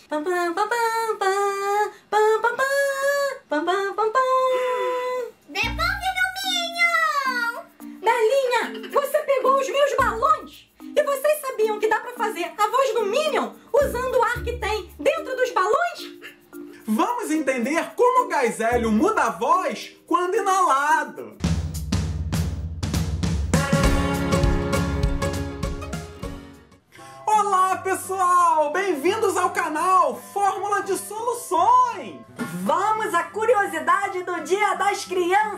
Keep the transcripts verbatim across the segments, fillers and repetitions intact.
Pam, pam, pam, pam, pam, pam, pam, pam, pam, pam, pam. Devolve meu Minion! Belinha, você pegou os meus balões? E vocês sabiam que dá pra fazer a voz do Minion usando o ar que tem dentro dos balões? Vamos entender como o gás hélio muda a voz quando inalado. Olá, pessoal! Bem-vindos ao canal Fórmula de Soluções! Vamos à curiosidade do Dia das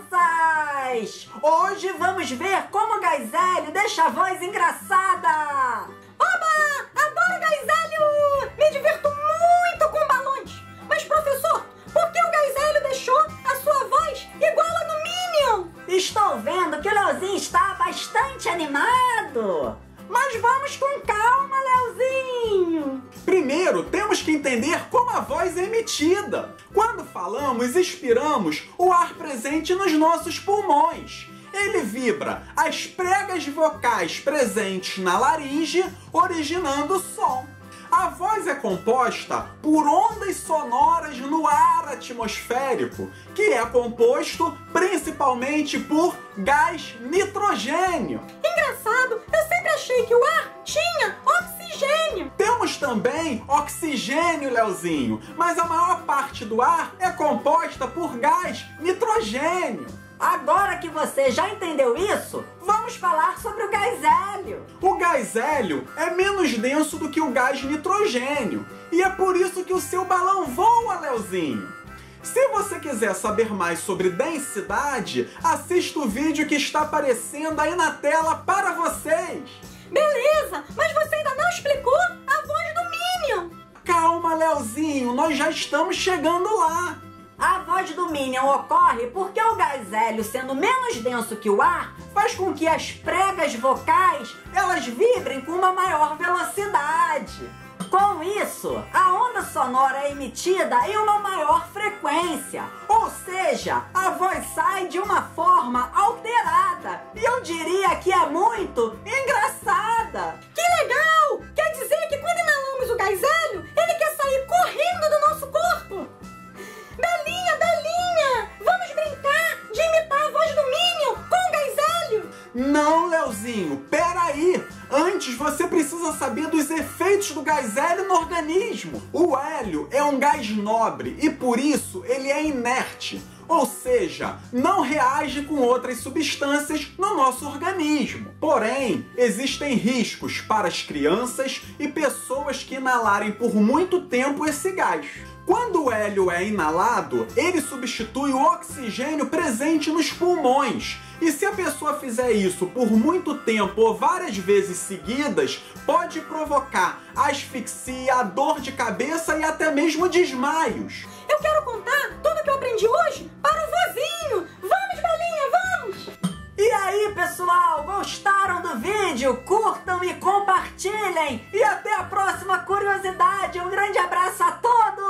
Crianças! Hoje vamos ver como o gás hélio deixa a voz engraçada! Oba! Adoro gás hélio! Me divirto muito com balões! Mas, professor, por que o gás hélio deixou a sua voz igual a do Minion? Estou vendo que o Leozinho está bastante animado! Mas vamos com calma, Leozinho! Primeiro, temos que entender como a voz é emitida. Quando falamos, expiramos o ar presente nos nossos pulmões. Ele vibra as pregas vocais presentes na laringe, originando o som. A voz é composta por ondas sonoras no ar atmosférico, que é composto principalmente por gás nitrogênio. Engraçado, eu sempre achei que o ar tinha oxigênio. Temos também oxigênio, Leozinho, mas a maior parte do ar é composta por gás nitrogênio. Agora que você já entendeu isso, vamos falar sobre o gás hélio. O gás hélio é menos denso do que o gás nitrogênio, e é por isso que o seu balão voa, Leozinho. Se você quiser saber mais sobre densidade, assista o vídeo que está aparecendo aí na tela para vocês. Beleza, mas você ainda não explicou a voz do Minion. Calma, Leozinho, nós já estamos chegando lá. A voz do Minion ocorre porque o gás hélio, sendo menos denso que o ar, faz com que as pregas vocais elas vibrem com uma maior velocidade. Com isso, a onda sonora é emitida em uma maior frequência, ou seja, a voz sai de uma forma alterada. E eu diria que é muito engraçada. Que legal! Quer dizer que quando inalamos o gás hélio, ele quer sair correndo do nosso corpo? Belinha, Belinha, vamos brincar de imitar a voz do Minion com o gás hélio? Não, Leozinho, peraí! Antes você precisa saber dos efeitos do gás hélio no organismo. O hélio é um gás nobre e por isso ele é inerte, ou seja, não reage com outras substâncias no nosso organismo. Porém, existem riscos para as crianças e pessoas que inalarem por muito tempo esse gás. Quando o hélio é inalado, ele substitui o oxigênio presente nos pulmões. E se a pessoa fizer isso por muito tempo ou várias vezes seguidas, pode provocar asfixia, dor de cabeça e até mesmo desmaios. Eu quero contar tudo que eu aprendi hoje para o vozinho. Vamos, Belinha, vamos! E aí, pessoal, gostaram do vídeo? Curtam e compartilhem! E até a próxima curiosidade! Um grande abraço a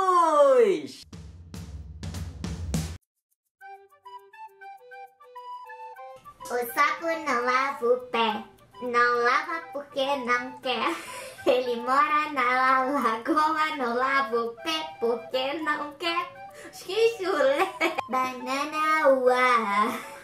todos! O sapo não lava o pé, não lava porque não quer. Ele mora na lagoa, não lava o pé porque não quer. Que chulé! Banana uá!